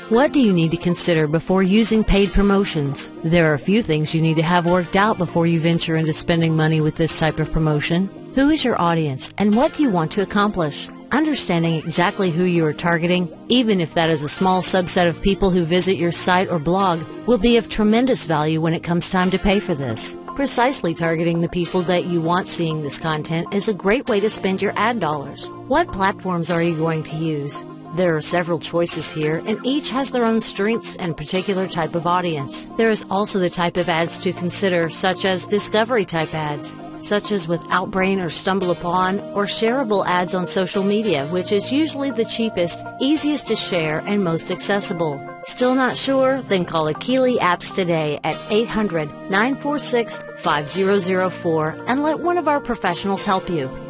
What do you need to consider before using paid promotions? There are a few things you need to have worked out before you venture into spending money with this type of promotion. Who is your audience and what do you want to accomplish? Understanding exactly who you are targeting, even if that is a small subset of people who visit your site or blog, will be of tremendous value when it comes time to pay for this. Precisely targeting the people that you want seeing this content is a great way to spend your ad dollars. What platforms are you going to use? There are several choices here, and each has their own strengths and particular type of audience. There is also the type of ads to consider, such as discovery type ads, such as with Outbrain or StumbleUpon, or shareable ads on social media, which is usually the cheapest, easiest to share, and most accessible. Still not sure? Then call Akili Apps today at 800-946-5004 and let one of our professionals help you.